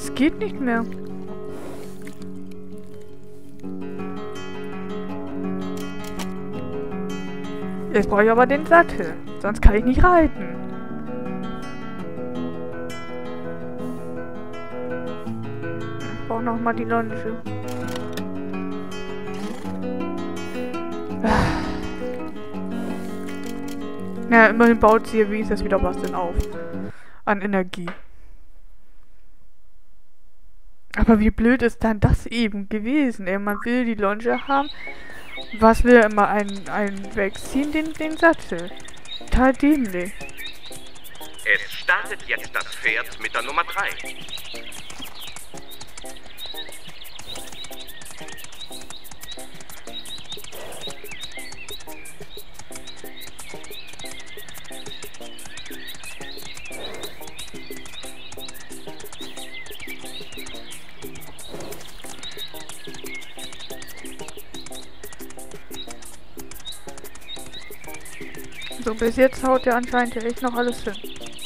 Es geht nicht mehr. Jetzt brauche ich aber den Sattel. Sonst kann ich nicht reiten. Ich brauche nochmal die Longe. Ja, immerhin baut sie hier wenigstens wieder was denn auf. An Energie. Aber wie blöd ist dann das eben gewesen, ey? Man will die Longe haben. Was will immer einen wegziehen? Den Sattel. Total dämlich. Es startet jetzt das Pferd mit der Nummer 3. So, bis jetzt haut der anscheinend ja echt noch alles hin.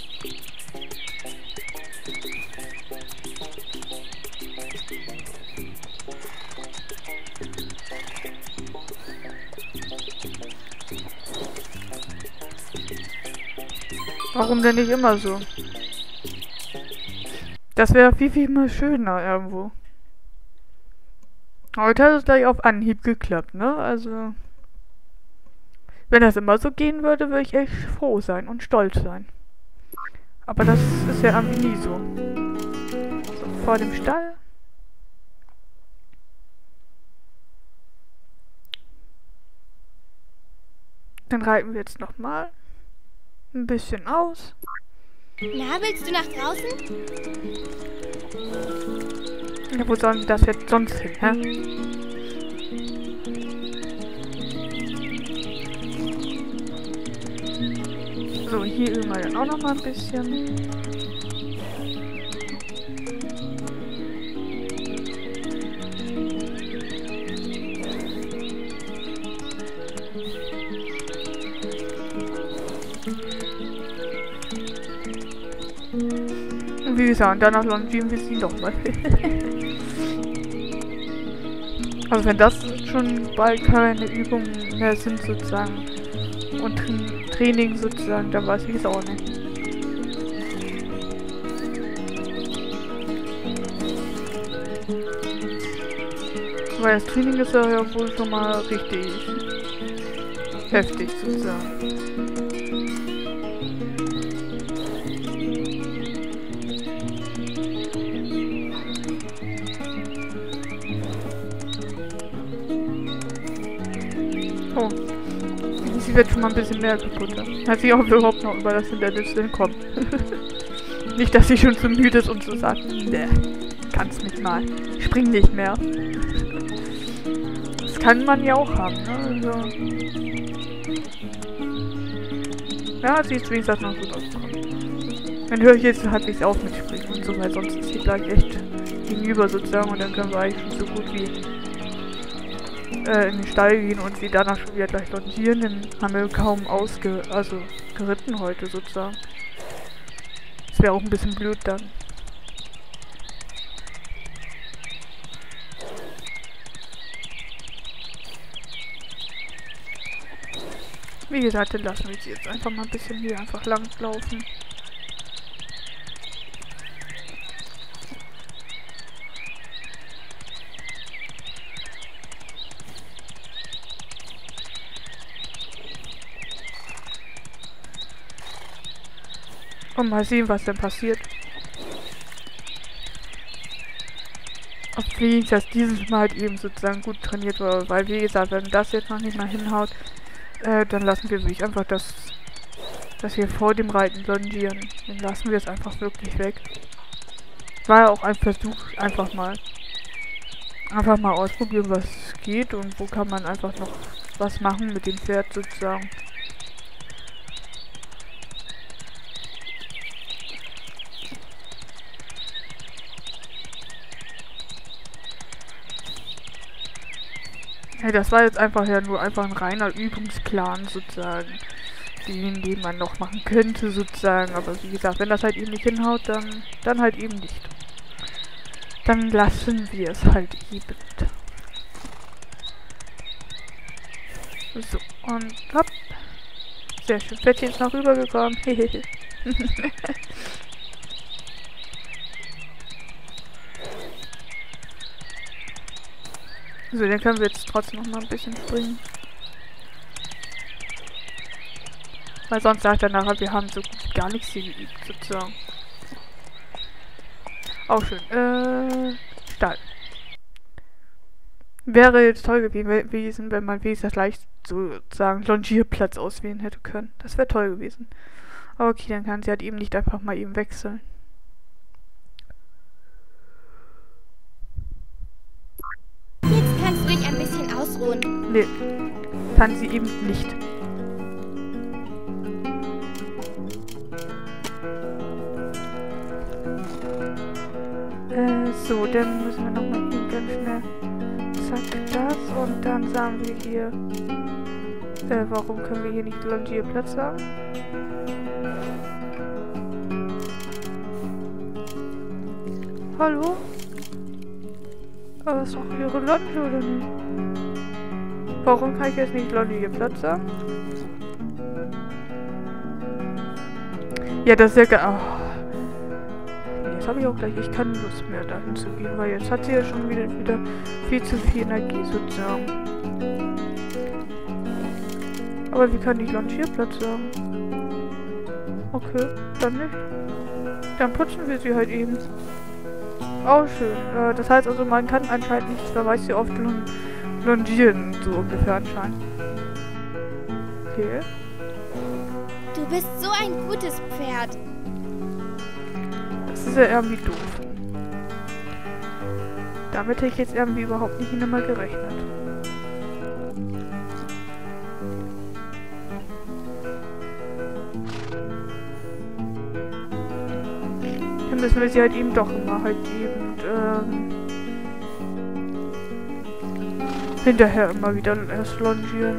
Warum denn nicht immer so? Das wäre viel mal schöner irgendwo. Heute hat es gleich auf Anhieb geklappt, ne? Also... Wenn das immer so gehen würde, würde ich echt froh sein und stolz sein. Aber das ist ja irgendwie nie so. So, vor dem Stall. Dann reiten wir jetzt nochmal ein bisschen aus. Na, willst du nach draußen? Ja, wo sollen wir das jetzt sonst hin, hä? So, hier üben wir dann auch noch mal ein bisschen. Und wie gesagt, danach longieren wir sie nochmal. Also wenn das schon bald keine Übungen mehr sind sozusagen und Training sozusagen, dann weiß ich es auch nicht. Weil das Training ist ja wohl schon mal richtig heftig sozusagen. Oh. Sie wird schon mal ein bisschen mehr kaputt. Hat sie auch überhaupt noch über das Hindernis hinkommt. Nicht, dass sie schon zu müde ist und so sagt, ne, kannst nicht mal. Spring nicht mehr. Das kann man ja auch haben, ne? Also ja, sie ist wenigstens noch gut ausgekommen. Dann höre ich jetzt halbwegs auf mit Springen und so, weil sonst ist sie gleich echt gegenüber sozusagen und dann können wir eigentlich schon so gut wie in den Stall gehen und sie danach schon wieder gleich longieren, dann haben wir kaum geritten heute sozusagen. Das wäre auch ein bisschen blöd dann. Wie gesagt, dann lassen wir sie jetzt einfach mal ein bisschen hier einfach lang laufen. Und mal sehen, was denn passiert. Ob wie das dieses Mal halt eben sozusagen gut trainiert wurde. Weil wie gesagt, wenn das jetzt noch nicht mal hinhaut, dann lassen wir wirklich einfach dass wir vor dem Reiten longieren. Dann lassen wir es einfach wirklich weg. War ja auch ein Versuch, einfach mal ausprobieren, was geht und wo kann man einfach noch was machen mit dem Pferd sozusagen. Ja, das war jetzt einfach ja nur einfach ein reiner Übungsplan sozusagen, den man noch machen könnte sozusagen, aber wie gesagt, wenn das halt eben nicht hinhaut, dann halt eben nicht. Dann lassen wir es halt eben. So, und hopp. Sehr schön. Pferdchen ist noch rübergekommen. Hehehe. So, dann können wir jetzt trotzdem noch mal ein bisschen springen. Weil sonst sagt er nachher, wir haben so gut wie gar nichts hier geübt, sozusagen. Auch schön. Stall. Wäre jetzt toll gewesen, wenn man wenigstens gleich sozusagen Longierplatz auswählen hätte können. Das wäre toll gewesen. Aber okay, dann kann sie halt eben nicht einfach mal eben wechseln. Jetzt kannst du dich ein bisschen ausruhen. Nee, kann sie eben nicht. So, dann müssen wir nochmal eben ganz schnell. Zack, das. Und dann sagen wir hier. Warum können wir hier nicht Longierplatz sagen? Hallo? Aber ist doch ihre Longe, oder nicht? Warum kann ich jetzt nicht Longierplatz sagen? Ja, das ist ja gar... Oh. Jetzt habe ich auch gleich echt keine Lust mehr dahin zu gehen, weil jetzt hat sie ja schon wieder viel zu viel Energie sozusagen. Aber wie kann ich Longierplatz sagen? Okay, dann nicht. Dann putzen wir sie halt eben. Auch schön. Das heißt also, man kann anscheinend nicht, wer weiß wie oft longieren, so ungefähr anscheinend. Okay. Du bist so ein gutes Pferd. Das ist ja irgendwie doof. Damit hätte ich jetzt irgendwie überhaupt nicht immer gerechnet. Dann müssen wir sie halt eben doch immer halt eben hinterher immer wieder erst longieren.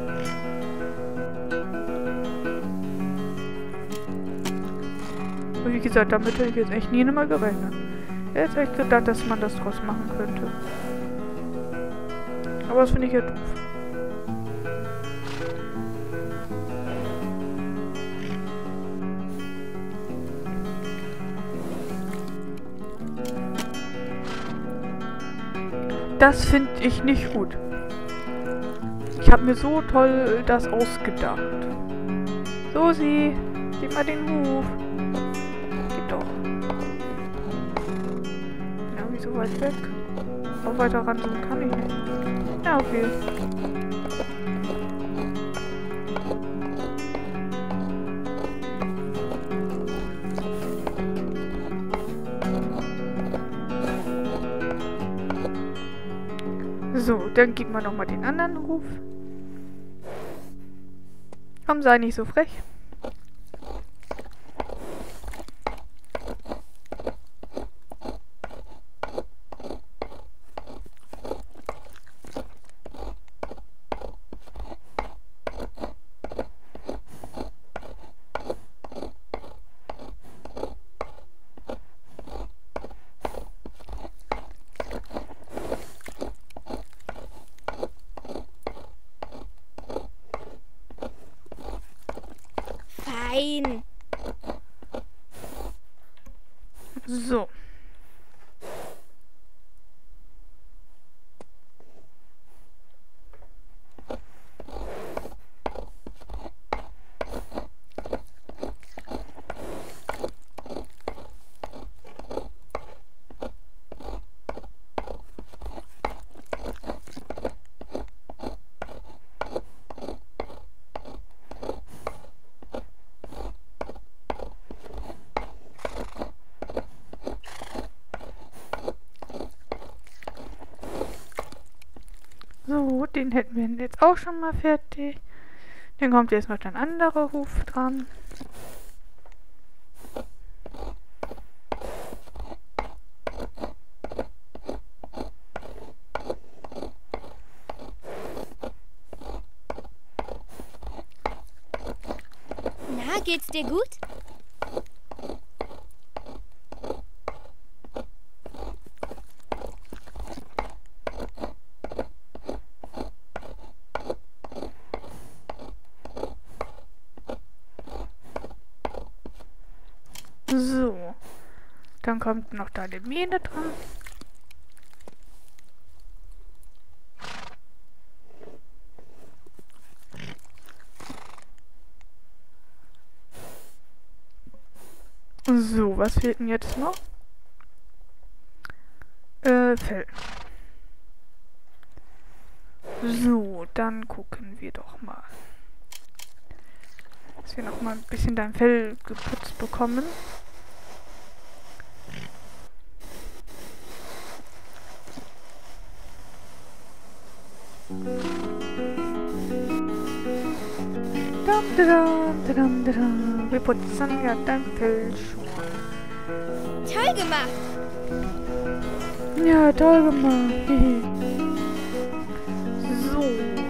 Und wie gesagt, damit hätte ich jetzt echt nie mehr gerechnet. Ich hätte echt gedacht, dass man das draus machen könnte. Aber das finde ich ja doof. Das finde ich nicht gut. Ich habe mir so toll das ausgedacht. Susi, gib mal den Huf. Geht doch. Ja, wie so weit weg. Noch weiter ran, so kann ich nicht. Ja, okay. So, dann gibt man nochmal den anderen Ruf. Komm, sei nicht so frech. Fein. So. So, den hätten wir jetzt auch schon mal fertig. Dann kommt jetzt noch ein anderer Ruf dran. Na, geht's dir gut? So. Dann kommt noch deine Mähne dran. So, was fehlt denn jetzt noch? Fell. So, dann gucken wir doch mal. Dass wir noch mal ein bisschen dein Fell geputzt bekommen. Wir putzen ja dein Fell schon. Toll gemacht. Ja, toll gemacht. So.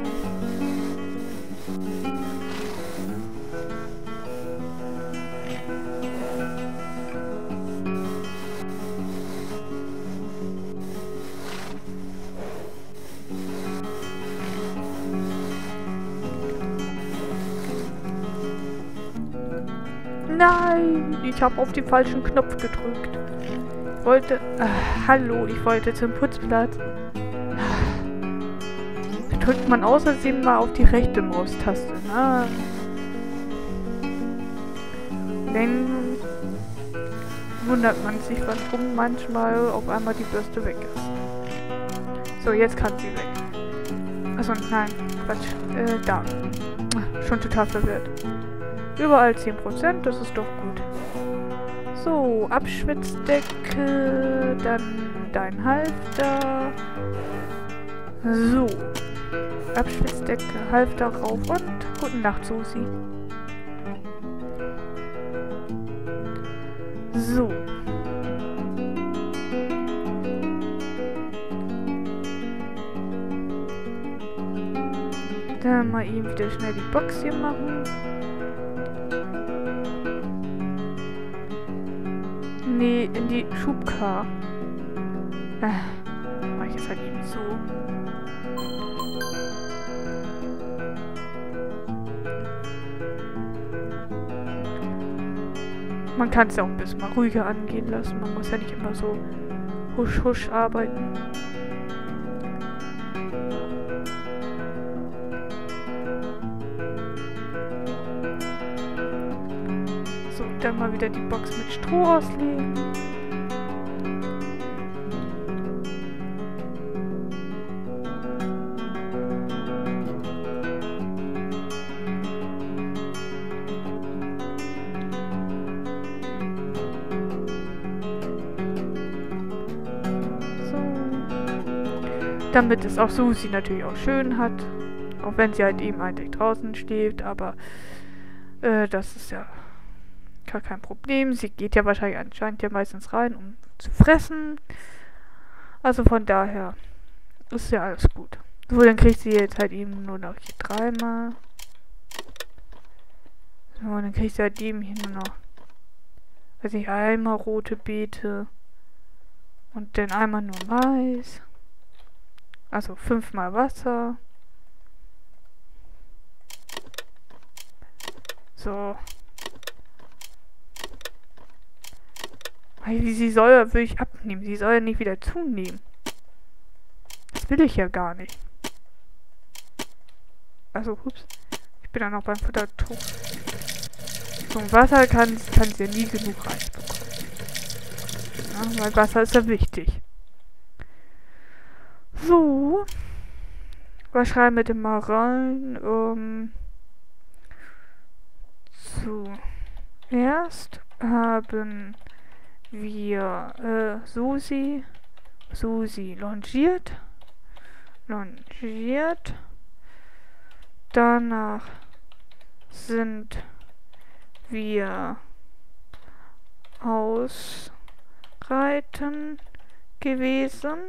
Nein, ich habe auf den falschen Knopf gedrückt. Ich wollte... hallo, ich wollte zum Putzplatz. Drückt man außerdem mal auf die rechte Maustaste. Ne? Dann wundert man sich, warum manchmal auf einmal die Bürste weg ist. So, jetzt kann sie weg. Achso, nein, Quatsch. Da. Schon total verwirrt. Überall 10%, das ist doch gut. So, Abschwitzdecke, dann dein Halfter. So. Abschwitzdecke, Halfter rauf und gute Nacht, Susi. So. Dann mal eben wieder schnell die Box hier machen. Nee, in die Schubkar. Mach ich jetzt halt eben so. Man kann es ja auch ein bisschen mal ruhiger angehen lassen. Man muss ja nicht immer so husch husch arbeiten. So, dann mal wieder die Box mit Stroh auslegen. Damit es auch Susi natürlich auch schön hat. Auch wenn sie halt eben eigentlich draußen schläft, aber das ist ja gar kein Problem. Sie geht ja wahrscheinlich anscheinend ja meistens rein, um zu fressen. Also von daher ist ja alles gut. So, dann kriegt sie jetzt halt eben nur noch hier 3-mal. So, dann kriegt sie halt eben hier nur noch, weiß ich, einmal rote Beete. Und dann einmal nur Mais. Also 5-mal Wasser. So. Sie soll, will ich abnehmen. Sie soll ja nicht wieder zunehmen. Das will ich ja gar nicht. Also, ups. Ich bin ja noch beim Futtertrog. So, Wasser kann sie ja nie genug reinbekommen. Ja, weil Wasser ist ja wichtig. So. Was schreiben wir denn mal rein? Zuerst haben wir Susi longiert. Danach sind wir ausreiten gewesen.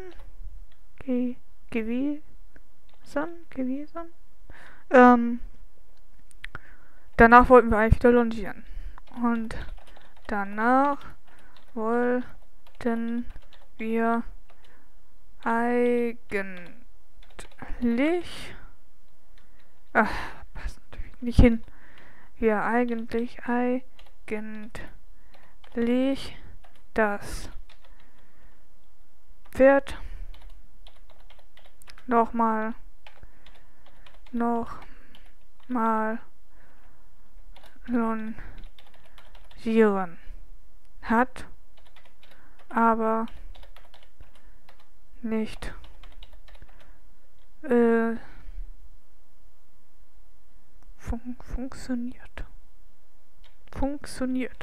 Danach wollten wir eigentlich wieder longieren. Und danach wollten wir eigentlich... passt natürlich nicht hin. Wir eigentlich leg das Pferd nochmal longieren. Hat aber nicht funktioniert.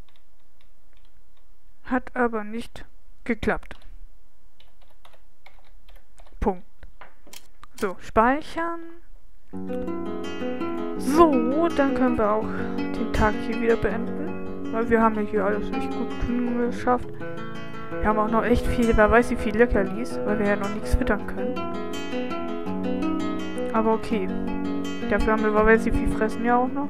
Hat aber nicht geklappt. Punkt. So, speichern. So, dann können wir auch den Tag hier wieder beenden. Weil wir haben ja hier alles nicht gut geschafft. Wir haben auch noch echt viel, wer weiß wie viel Leckerlis, weil wir ja noch nichts füttern können. Aber okay. Dafür haben wir, wer weiß wie viel fressen ja auch noch.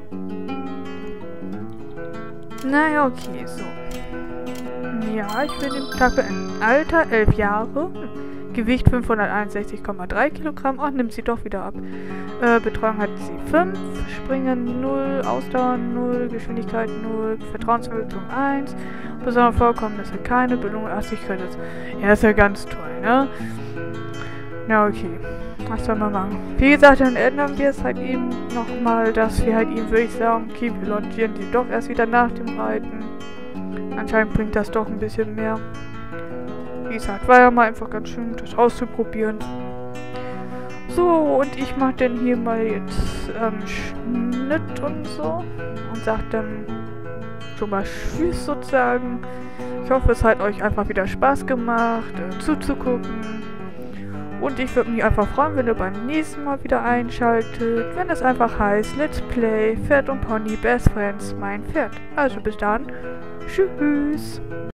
Naja, okay, so. Ja, ich will den Tag beenden. Alter, 11 Jahre. Gewicht 561,3 Kilogramm. Oh, nimmt sie doch wieder ab. Betreuung hat sie 5. Springen 0. Ausdauer 0. Geschwindigkeit 0. Vertrauensvermittlung 1. Besondere Vorkommnisse keine. Belohnung 80 Credits. Ja, ist ja ganz toll, ne? Ja, okay. Was soll man machen? Wie gesagt, dann ändern wir es halt eben nochmal, dass wir halt ihm, würde ich sagen, okay, wir longieren die doch erst wieder nach dem Reiten. Anscheinend bringt das doch ein bisschen mehr. Wie gesagt, war ja mal einfach ganz schön, das auszuprobieren. So, und ich mache dann hier mal jetzt Schnitt und so. Und sag dann schon mal Tschüss sozusagen. Ich hoffe, es hat euch einfach wieder Spaß gemacht, zuzugucken. Und ich würde mich einfach freuen, wenn ihr beim nächsten Mal wieder einschaltet, wenn es einfach heißt Let's Play Pferd und Pony Best Friends, mein Pferd. Also bis dann. Tschüss.